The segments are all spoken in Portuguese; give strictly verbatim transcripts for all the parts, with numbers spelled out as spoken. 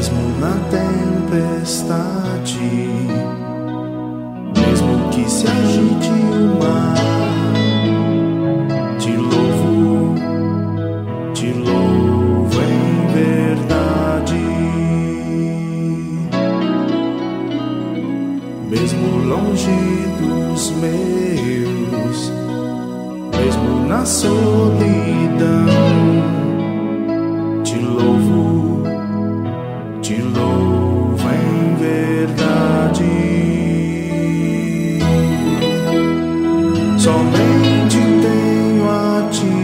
mesmo na tempestade, mesmo que se agite o mar, te louvo, te louvo em verdade. Mesmo longe dos meus, mesmo na solidão, te louvo, te louvo em verdade. Somente tenho a ti,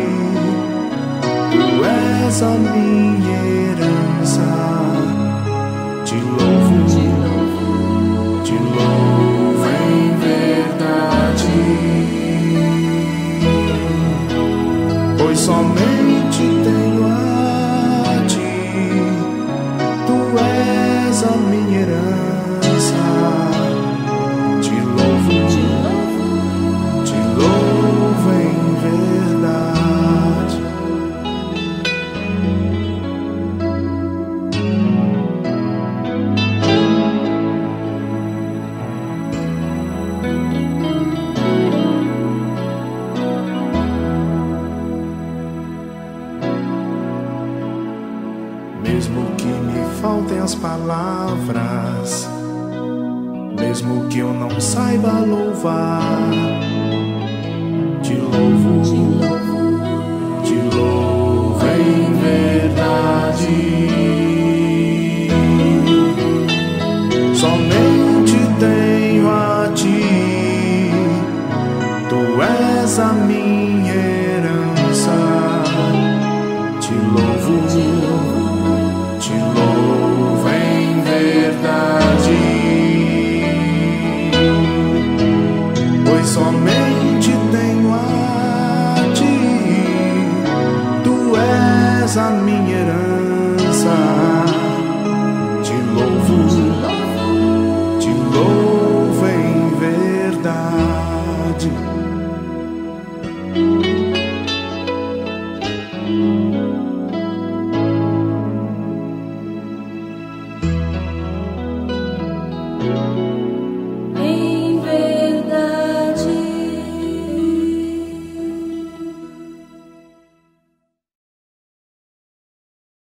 tu és a minha herança. Te louvo, te louvo, te louvo em verdade. Pois somente tenho a ti, tu és a minha herança. Te louvo, te louvo, te louvo em verdade. Mesmo que me faltem as palavras, mesmo que eu não saiba louvar, te louvo,